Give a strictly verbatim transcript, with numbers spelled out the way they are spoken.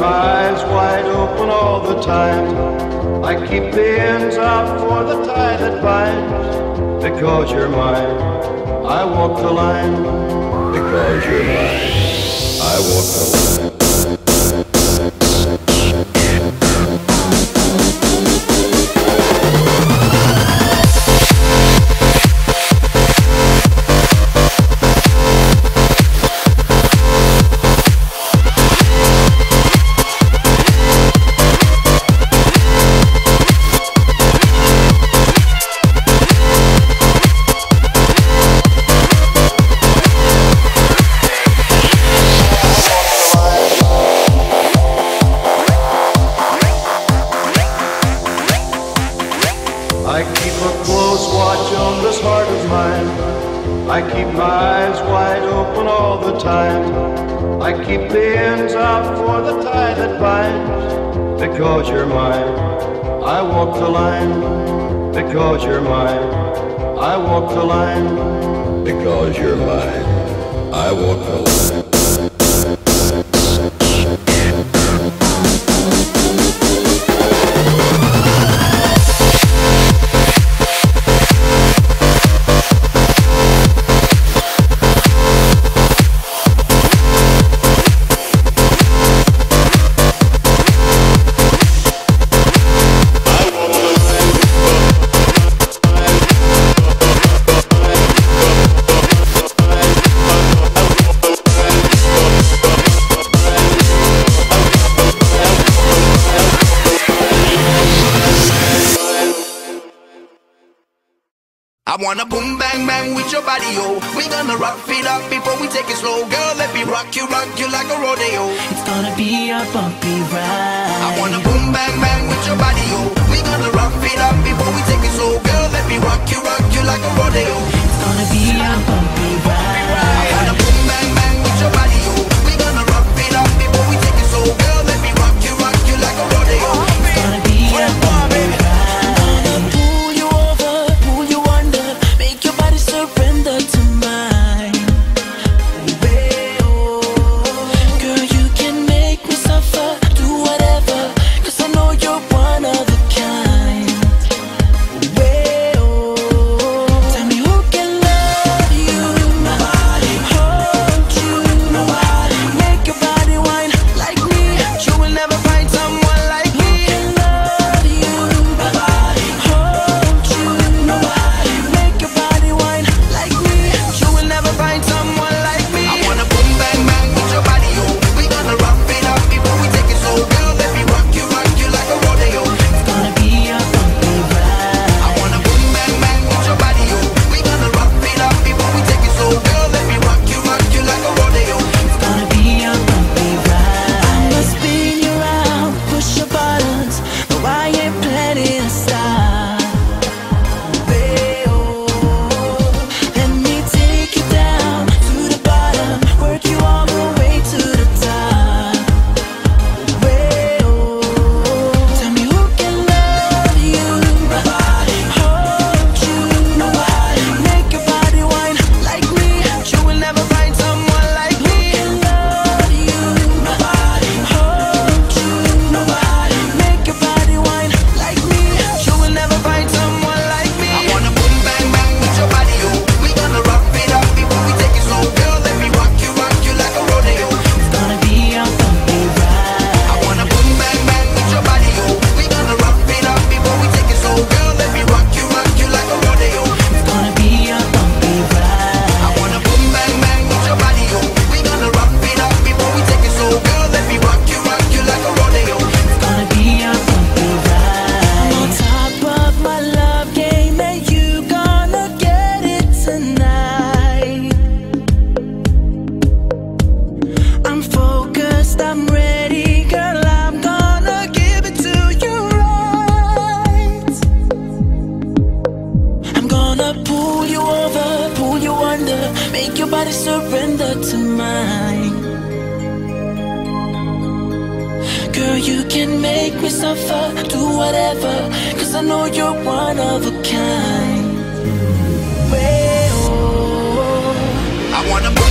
eyes wide open all the time. I keep the ends out for the tie that binds. Because you're mine, I walk the line. Because you're mine, I walk the line. I keep a close watch on this heart of mine. I keep my eyes wide open all the time. I keep the ends out for the tie that binds. Because you're mine, I walk the line. Because you're mine, I walk the line. Because you're mine, I walk the line. I wanna boom bang bang with your body, yo. We gonna rock it up before we take it slow. Girl, let me rock you, rock you like a rodeo. It's gonna be a bumpy ride. I wanna boom bang bang with your body, yo. We gonna rock it up before we take it slow. Girl, let me rock you, rock you like a rodeo. It's gonna be a bumpy ride. I wanna boom bang bang with your body, yo. We gonna rock it up before we take it slow. Girl, let me rock you, rock you like a rodeo. It's gonna be a bumpy ride. Surrender to mine. Girl, you can make me suffer, do whatever, cause I know you're one of a kind. Tell me who can love you, nobody, hold you, nobody, make your body whine like me. You will never find someone like me. Who can love you, nobody, hold you, nobody, make your body whine like me. You will never find someone like me. I wanna boom bang bang with your body, yo. We gonna rock it up before we take it slow. Girl, let me rock you, rock you like a rodeo. It's gonna be a bumpy ride. I wanna boom bang bang with your body, yo. We gonna rock it up before we take it slow. Girl, let me rock you, rock you like a rodeo. It's gonna be a bumpy ride. I'ma spin you around, push your buttons. No, I ain't planning to stop. Let me take you down to the bottom, work you all the way to the top. Tell me who can love you, nobody, hold you, nobody, make your body whine like me. You will never find someone like me. Who can love you, nobody, hold you, nobody, make your body whine like me. You will never find someone like me. I wanna boom bang bang with your body, yo. We gonna rock it up before we take it slow. Girl, let me rock you, rock you like a rodeo. It's gonna be a bumpy ride. I wanna boom bang bang with your body, yo. We gonna rock it up before we take it slow. Girl, let me rock you, rock you like a rodeo. It's gonna be a bumpy ride. I wanna boom bang bang with your body, yo. We gonna rock it up before we take it slow. Girl, let me rock you, rock you like a rodeo. It's gonna be a bumpy ride. I'm on top of my love game, and you gonna get it tonight. I'm focused, I'm ready, girl, I'm gonna give it to you right. I'm gonna pull you over, pull you under, make your body surrender to mine. Girl, you can make me suffer, do whatever, cause I know you're one of a kind. I wanna boom